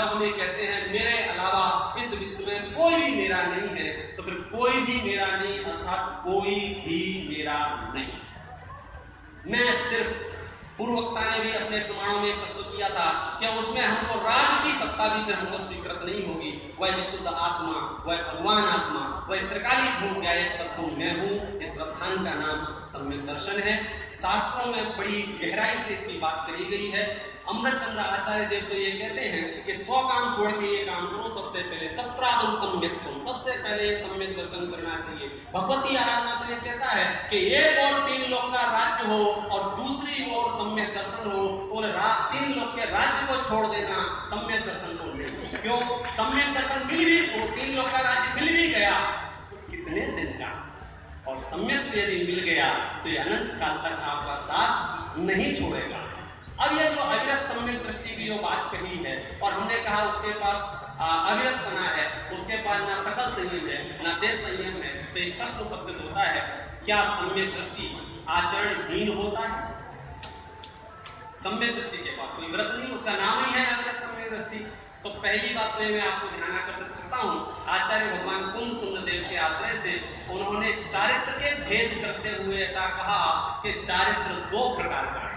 जब हम ये कहते हैं मेरे अलावा इस विश्व में कोई भी मेरा नहीं है, तो फिर कोई भी मेरा नहीं अर्थात कोई भी मेरा नहीं। मैं सिर्फ पूर्ववक्ता ने भी अपने प्रमाणों में प्रस्तुत किया था कि उसमें हमको राज की सत्ता भी फिर हमको स्वीकृत नहीं होगी। वह विशुद्ध आत्मा, वह भगवान आत्मा, वह त्रिकाली भूत ज्ञाय तत्व मैं हूँ। इस प्रस्थान का नाम सम्यक दर्शन है। शास्त्रों में बड़ी गहराई से इसकी बात करी गई है। अमृतचंद्र आचार्य देव तो ये कहते हैं कि 100 काम छोड़ के ये काम करो। सबसे पहले तत्रादौ सम्यक्त्वम, सबसे पहले सम्यक दर्शन करना चाहिए। भगवती आराधना तो ये कहता है कि एक और 3 लोक का राज्य हो और दूसरी ओर सम्यक दर्शन हो, और 3 लोक के राज्य को छोड़ देना, सम्यक दर्शन को नहीं। क्यों? सम्यक दर्शन मिल भी, वो 3 लोक का राज्य मिल भी गया तो कितने दिन का, और सम्यक यदि मिल गया तो ये अनंत काल तक आपका साथ नहीं छोड़ेगा। अब ये जो अविरत सम्यक दृष्टि की जो बात कही है, और हमने कहा उसके पास अविरत बना है, उसके पास ना सकल संयम है ना देश संयम है, तो एक प्रश्न उपस्थित होता है, क्या सम्यक दृष्टि आचरणहीन होता है? सम्यक दृष्टि के पास कोई व्रत नहीं, उसका नाम ही है अविरत सम्यक दृष्टि। तो पहली बात तो मैं आपको ध्यान आकर्षित करता हूँ, आचार्य भगवान कुंद देव के आश्रय से उन्होंने चारित्र के भेद करते हुए ऐसा कहा कि चारित्र 2 प्रकार का है।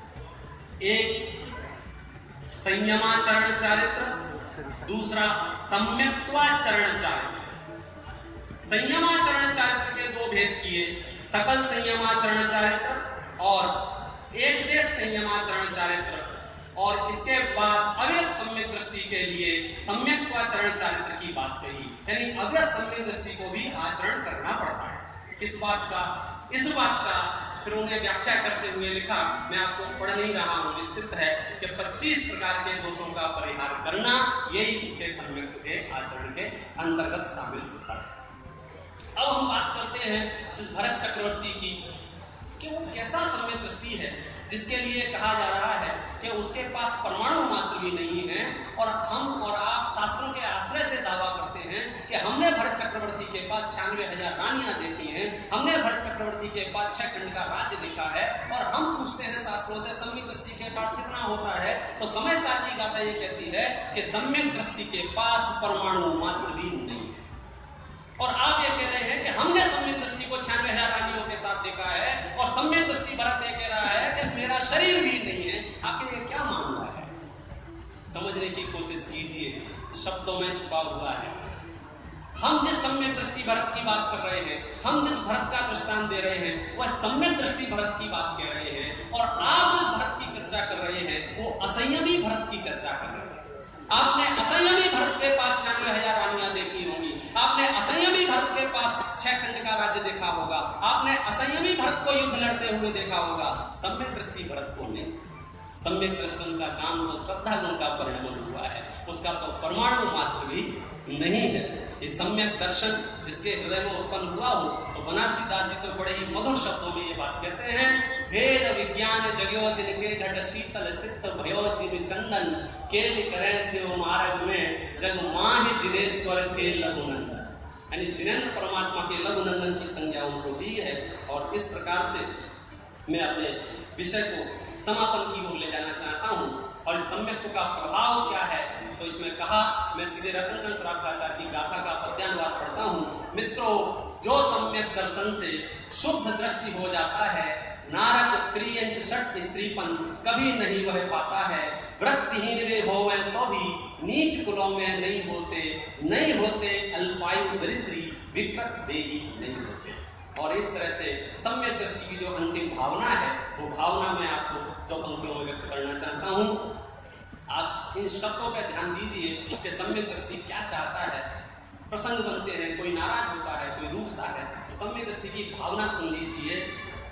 एक संयमाचरण चारित्र, दूसरा सम्यक्त्वाचरण चारित्र। संयमाचरण चारित्र के 2 भेद किए, सकल संयमाचरण चारित्र और एक देश संयमाचरण चारित्र। और इसके बाद अविरत सम्यक दृष्टि के लिए सम्यक्त्वाचरण चारित्र की बात कही, यानी अविरत सम्यक दृष्टि को भी आचरण करना पड़ता है। किस बात का? इस बात का फिर उन्हें व्याख्या करते हुए लिखा, मैं आपको पढ़ नहीं रहा हूं, विस्तृत है कि 25 प्रकार के दोषों का परिहार करना, यही उसके सम्यक के आचरण के अंतर्गत शामिल होता है। अब हम बात करते हैं जिस भरत चक्रवर्ती की, कि वो कैसा सम्यक दृष्टि है जिसके लिए कहा जा रहा है कि उसके पास परमाणु मात्र भी नहीं है, और हम और आप शास्त्रों के आश्रय से दावा करते हैं कि हमने भरत चक्रवर्ती के पास 96,000 रानियां देखी हैं, हमने भरत चक्रवर्ती के पास 6 खंड का राज्य देखा है, और हम पूछते हैं शास्त्रों से सम्यक दृष्टि के पास कितना होता है, तो समय सार की गाथा ये कहती है कि सम्यक दृष्टि के पास परमाणु मात्र भी नहीं। और आप ये कह रहे हैं कि हमने सम्यक दृष्टि को 96,000 रानियों के साथ देखा है, और सम्यक दृष्टि भरत ये कह रहा है कि मेरा शरीर भी नहीं है। आखिर ये क्या मामला है? समझने की कोशिश कीजिए, शब्दों में छुपा हुआ है। हम जिस सम्यक दृष्टि भरत की बात कर रहे हैं, हम जिस भरत का दृष्टांत दे रहे हैं, वह सम्यक दृष्टि भरत की बात कह रहे हैं, और आप जिस भरत की चर्चा कर रहे हैं वो असंयमी भरत की चर्चा कर रहे हैं। आपने असंयमी भरत के पास 96,000 रानियां देखी होंगी, आपने असंयमी भरत के पास 6 खंड का राज्य देखा होगा, आपने असंयमी भरत को युद्ध लड़ते हुए देखा होगा, सम्यक दृष्टि भरत को नहीं। सम्यक दर्शन का काम तो श्रद्धा गुण का परिणाम हुआ है, उसका तो परमाणु मात्र भी नहीं है। ये सम्यक दर्शन जिसके हृदय में उत्पन्न हुआ हो, तो बनारसी दास जी तो बड़े ही मधुर शब्दों में ये बात कहते हैं, भेद विज्ञान जग्यो जिनके घट शीतल चित्त भयो जिन चंदन केल करें से मार्ग में जग माहि जिनेश्वर के लघुनंदन। यानी जिनेन्द्र परमात्मा के लघुनंदन की संज्ञा उनको दी है। और इस प्रकार से मैं अपने विषय को समापन की ओर ले जाना चाहता हूँ। और इस सम्यक्त्व का प्रभाव क्या है, तो इसमें कहा, मैं सीधे रत्नकण श्रावकाचार्य की गाथा का पद्यानुवाद पढ़ता हूँ। मित्रों, जो सम्यक दर्शन से शुद्ध दृष्टि हो जाता है, नारद त्रियंच षट स्त्रीपन कभी नहीं वह पाता है। व्रतहीन वे होवे तो भी नीच कुलों में नहीं होते अल्पायु दरिद्री विकृत देही नहीं होते। और इस तरह से सम्यक दृष्टि की जो अंतिम भावना है, वो भावना मैं आपको 2 पंक्तियों में व्यक्त करना चाहता हूँ। आप इन शब्दों पर ध्यान दीजिए कि सम्यक दृष्टि क्या चाहता है। प्रसंग बनते हैं, कोई नाराज होता है, कोई रूठता है, तो सम्यक दृष्टि की भावना सुन लीजिए।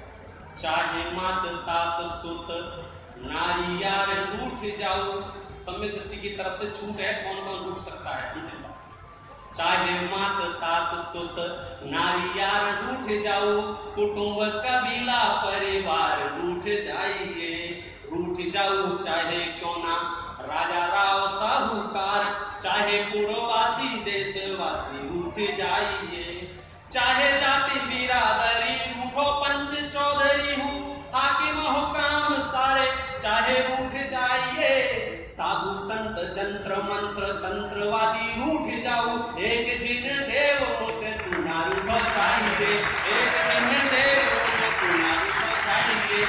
चाहे मात तात सुत नारी यार रूठ जाओ, सम्यक दृष्टि की तरफ से छूट है, कौन कौन रूठ सकता है? चाहे मात तात सुत नारी यार रूठ जाओ, कुटुंब कबीला परिवार रूठ जाइए, रूठ जाओ चाहे क्यों ना राजा राव साहूकार, चाहे पूर्ववासी देशवासी रूठ जाइए, चाहे जाति बिरादरी रूठो पंच चौधरी हूँ, हाकिम हुकाम सारे चाहे रूठ जाइए, साधु संत जंत जंत्र मंत्र तंत्रवादी रूठ जाऊ, एक जिन देव मुझसे तू ना रूठ चाहिए, एक जिन देव मुझसे तू ना रूठ चाहिए,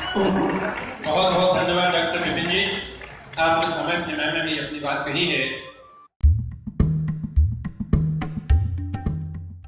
बहुत बहुत धन्यवाद डॉक्टर विपिन जी, आपने समय सीमा में भी अपनी बात कही है।